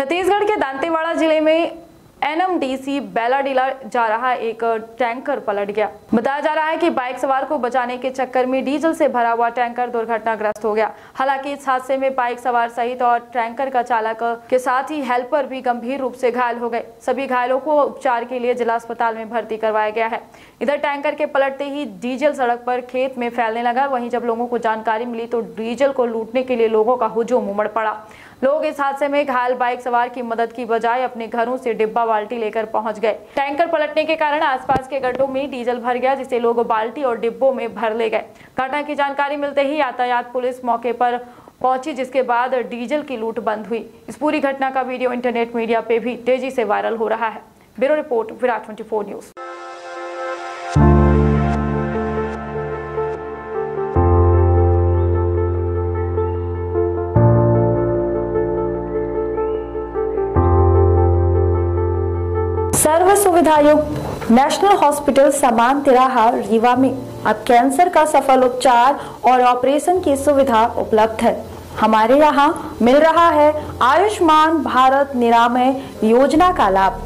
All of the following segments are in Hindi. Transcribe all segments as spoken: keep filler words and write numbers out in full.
छत्तीसगढ़ के दंतेवाड़ा जिले में एनएमडीसी बेलाडीला जा रहा एक टैंकर पलट गया। बताया जा रहा है कि बाइक सवार को बचाने के चक्कर में डीजल से भरा हुआ टैंकर दुर्घटनाग्रस्त हो गया। हालांकि इस हादसे में बाइक सवार सहित और टैंकर का चालक के साथ ही हेल्पर भी गंभीर रूप से घायल हो गए। सभी घायलों को उपचार के लिए जिला अस्पताल में भर्ती करवाया गया है। इधर टैंकर के पलटते ही डीजल सड़क पर खेत में फैलने लगा। वहीं जब लोगों को जानकारी मिली तो डीजल को लूटने के लिए लोगों का हुजूम उमड़ पड़ा। लोग इस हादसे में घायल बाइक सवार की मदद की बजाय अपने घरों से डिब्बा बाल्टी लेकर पहुंच गए। टैंकर पलटने के कारण आसपास के गड्ढों में डीजल भर गया, जिसे लोग बाल्टी और डिब्बों में भर ले गए। घटना की जानकारी मिलते ही यातायात पुलिस मौके पर पहुंची, जिसके बाद डीजल की लूट बंद हुई। इस पूरी घटना का वीडियो इंटरनेट मीडिया पे भी तेजी से वायरल हो रहा है। ब्यूरो रिपोर्ट, विराट चौबीस न्यूज। सर्व सुविधा युक्त नेशनल हॉस्पिटल समान तिराहा रीवा में अब कैंसर का सफल उपचार और ऑपरेशन की सुविधा उपलब्ध है। हमारे यहाँ मिल रहा है आयुष्मान भारत निरामय योजना का लाभ।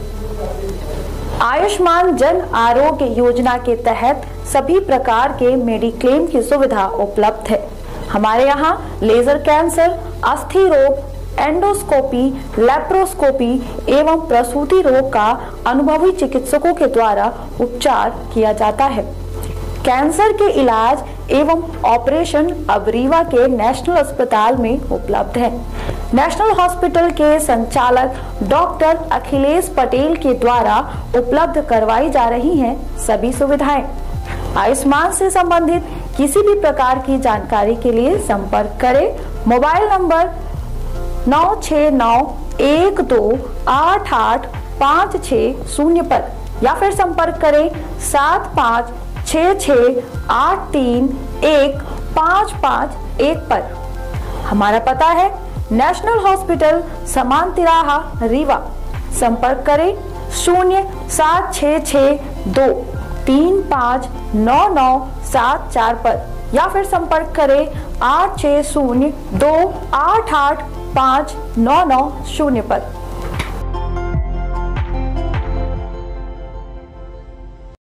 आयुष्मान जन आरोग्य योजना के तहत सभी प्रकार के मेडिक्लेम की सुविधा उपलब्ध है। हमारे यहाँ लेजर कैंसर, अस्थि रोग, एंडोस्कोपी, लेप्रोस्कोपी एवं प्रसूति रोग का अनुभवी चिकित्सकों के द्वारा उपचार किया जाता है। कैंसर के इलाज एवं ऑपरेशन अब रीवा के नेशनल अस्पताल में उपलब्ध है। नेशनल हॉस्पिटल के संचालक डॉक्टर अखिलेश पटेल के द्वारा उपलब्ध करवाई जा रही हैं सभी सुविधाएं। आयुष्मान से संबंधित किसी भी प्रकार की जानकारी के लिए संपर्क करें मोबाइल नंबर नौ छः नौ एक दो आठ आठ पाँच छः शून्य पर या फिर संपर्क करें सात पाँच छः छः आठ तीन एक पाँच पाँच एक पर। हमारा पता है नेशनल हॉस्पिटल समान तिराहा रीवा। संपर्क करें शून्य सात छः छः दो तीन पाँच नौ नौ सात चार पर या फिर संपर्क करें आठ छः शून्य दो आठ आठ पाँच नौ नौ शून्य पर।